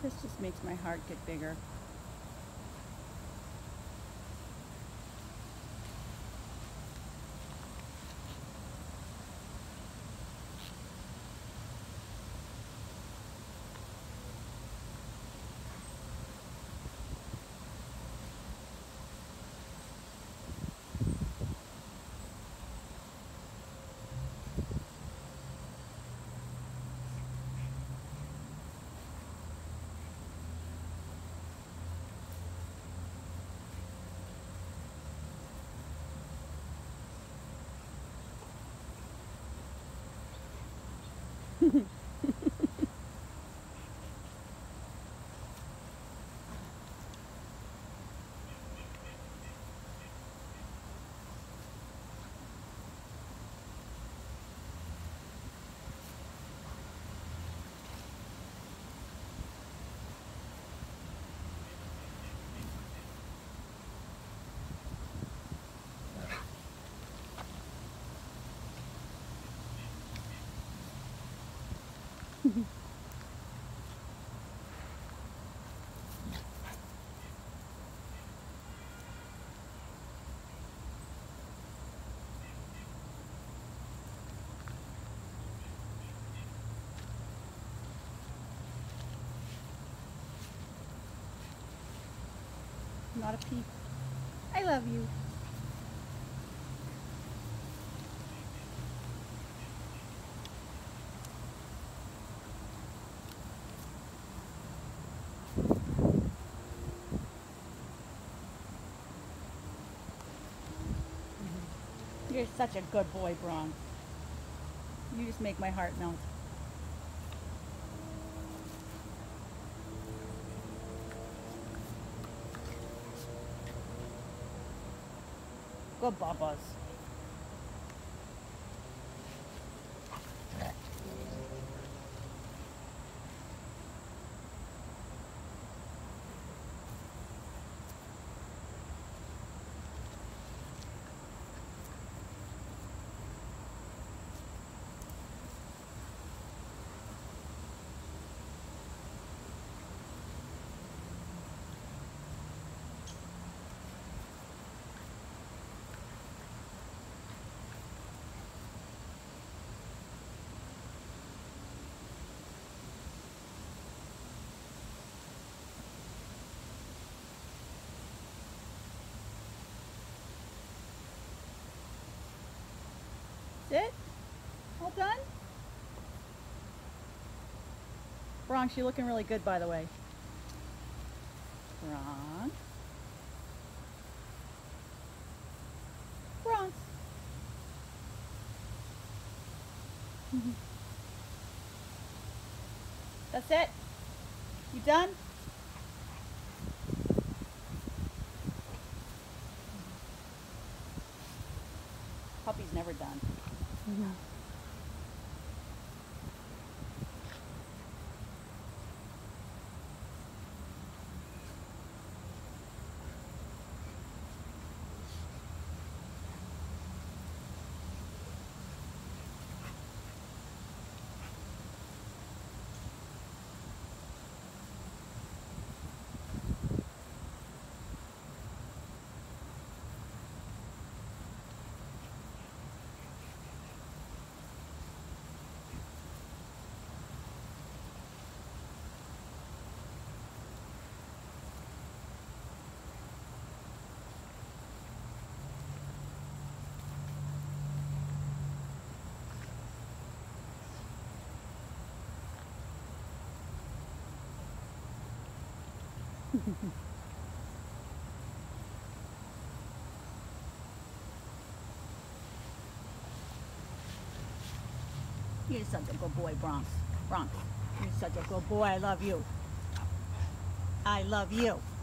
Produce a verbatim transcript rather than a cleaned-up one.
This just makes my heart get bigger. Not a peep. I love you. You're such a good boy, Bronx. You just make my heart melt. Good Bubbas. Sit. All done? Bronx, you're looking really good, by the way. Bronx. Bronx. That's it? You done? Puppy's never done. Mm-hmm. You're such a good boy, Bronx. Bronx, you're such a good boy. I love you. I love you.